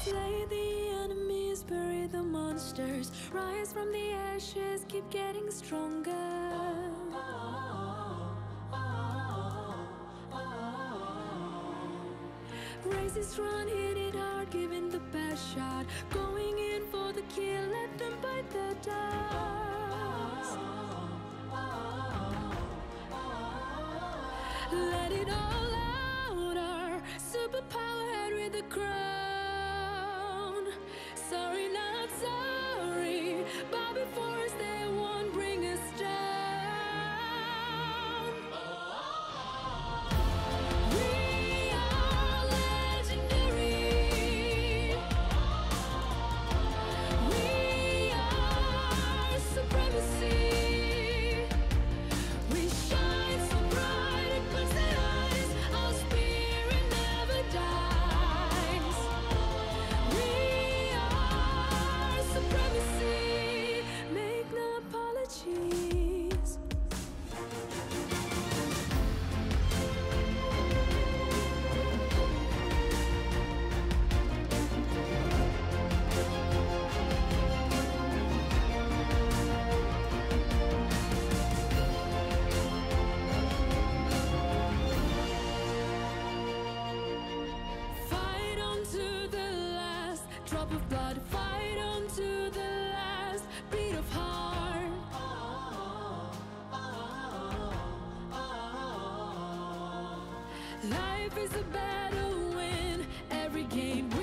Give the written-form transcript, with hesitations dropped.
Slay the enemies, bury the monsters, rise from the ashes, keep getting stronger. Races run, hit it hard, giving the best shot, going in for the kill, let them bite the dust. Let it all out, our superpower head with the crown. Sorry, not sorry, bow before us, they won't bring us down. We are legendary. We are supremacy. We shine so bright, it puts the eyes. Our spirit never dies. We are supremacy. Make no apologies. Fight on to the last drop of blood. Fight on to the last beat of heart. Life is a battle, win every game.